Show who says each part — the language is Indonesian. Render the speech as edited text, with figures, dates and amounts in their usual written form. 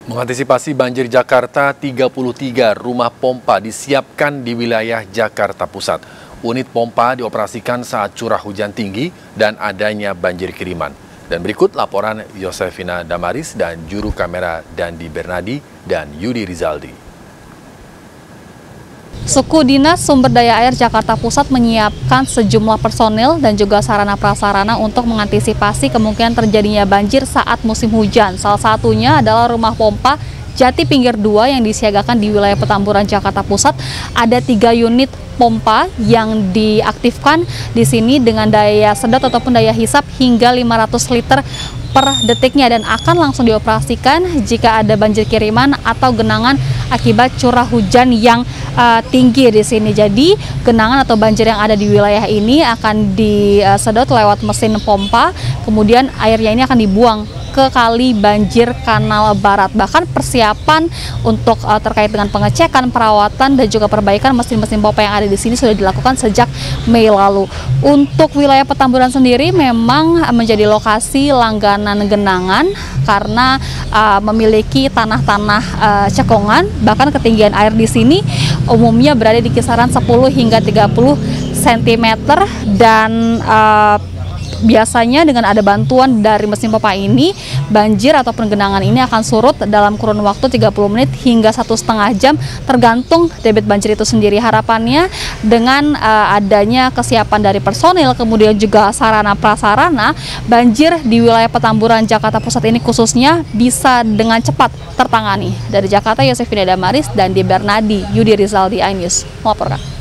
Speaker 1: Mengantisipasi banjir Jakarta, 33 rumah pompa disiapkan di wilayah Jakarta Pusat. Unit pompa dioperasikan saat curah hujan tinggi dan adanya banjir kiriman. Dan berikut laporan Yosefina Damaris dan juru kamera Dandi Bernadi dan Yudi Rizaldi.
Speaker 2: Suku Dinas Sumber Daya Air Jakarta Pusat menyiapkan sejumlah personil dan juga sarana prasarana untuk mengantisipasi kemungkinan terjadinya banjir saat musim hujan. Salah satunya adalah rumah pompa Jati Pinggir 2 yang disiagakan di wilayah Petamburan Jakarta Pusat. Ada 3 unit pompa yang diaktifkan di sini dengan daya sedot ataupun daya hisap hingga 500 liter per detiknya dan akan langsung dioperasikan jika ada banjir kiriman atau genangan akibat curah hujan yang tinggi di sini. Jadi genangan atau banjir yang ada di wilayah ini akan disedot lewat mesin pompa, kemudian airnya ini akan dibuang ke kali banjir Kanal Barat. Bahkan persiapan untuk terkait dengan pengecekan, perawatan dan juga perbaikan mesin-mesin pompa yang ada di sini sudah dilakukan sejak Mei lalu. Untuk wilayah Petamburan sendiri memang menjadi lokasi langganan genangan karena memiliki tanah-tanah cekungan. Bahkan ketinggian air di sini umumnya berada di kisaran 10 hingga 30 cm dan biasanya dengan ada bantuan dari mesin pompa ini, banjir ataupun genangan ini akan surut dalam kurun waktu 30 menit hingga 1,5 jam tergantung debit banjir itu sendiri. Harapannya dengan adanya kesiapan dari personil, kemudian juga sarana prasarana, banjir di wilayah Petamburan Jakarta Pusat ini khususnya bisa dengan cepat tertangani. Dari Jakarta, Yosefina Damaris dan Di Bernadi, Yudi Rizaldi, iNews melaporkan.